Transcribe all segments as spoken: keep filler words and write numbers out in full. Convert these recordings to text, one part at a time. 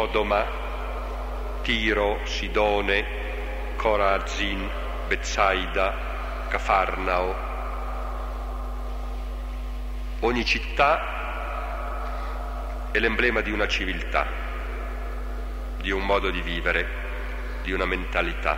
Sodoma, Tiro, Sidone, Corazin, Betsaida, Cafarnao. Ogni città è l'emblema di una civiltà, di un modo di vivere, di una mentalità.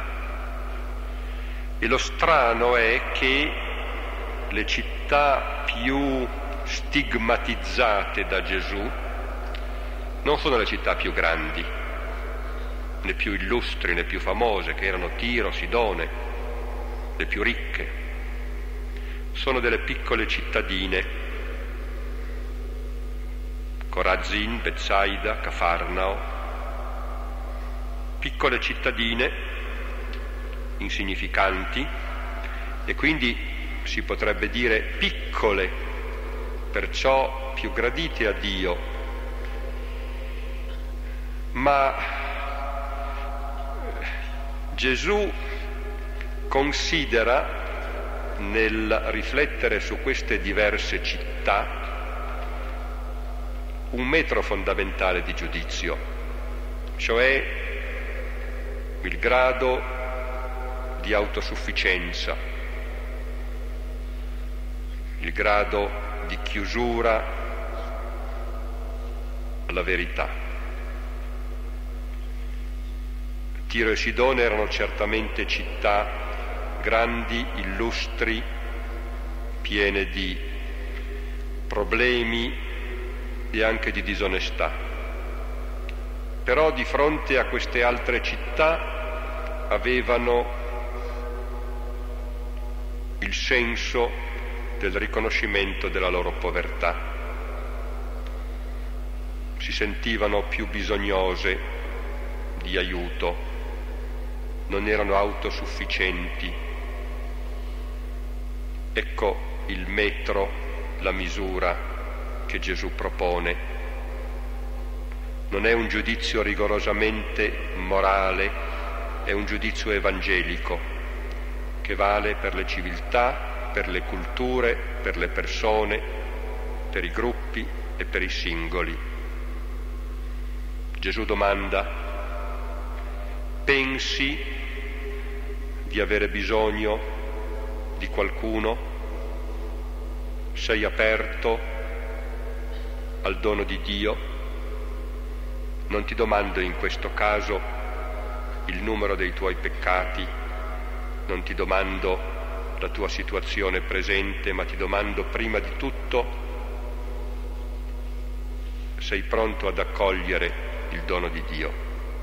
E lo strano è che le città più stigmatizzate da Gesù non sono le città più grandi, né più illustri, né più famose, che erano Tiro, Sidone, le più ricche. Sono delle piccole cittadine, Corazin, Betsaida, Cafarnao, piccole cittadine insignificanti, e quindi si potrebbe dire piccole, perciò più gradite a Dio. Ma Gesù considera, nel riflettere su queste diverse città, un metro fondamentale di giudizio, cioè il grado di autosufficienza, il grado di chiusura alla verità. Tiro e Sidone erano certamente città grandi, illustri, piene di problemi e anche di disonestà. Però di fronte a queste altre città avevano il senso del riconoscimento della loro povertà. Si sentivano più bisognose di aiuto, non erano autosufficienti. Ecco il metro, la misura che Gesù propone. Non è un giudizio rigorosamente morale, è un giudizio evangelico che vale per le civiltà, per le culture, per le persone, per i gruppi e per i singoli. Gesù domanda: pensi di avere bisogno di qualcuno? Sei aperto al dono di Dio? Non ti domando in questo caso il numero dei tuoi peccati, non ti domando la tua situazione presente, ma ti domando prima di tutto: sei pronto ad accogliere il dono di Dio?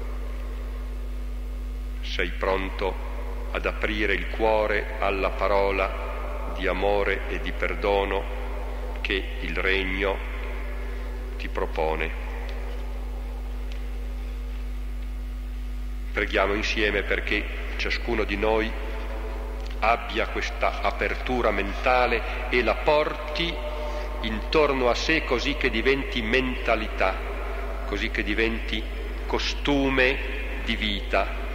Sei pronto ad aprire il cuore alla parola di amore e di perdono che il Regno ti propone? Preghiamo insieme perché ciascuno di noi abbia questa apertura mentale e la porti intorno a sé, così che diventi mentalità, così che diventi costume di vita,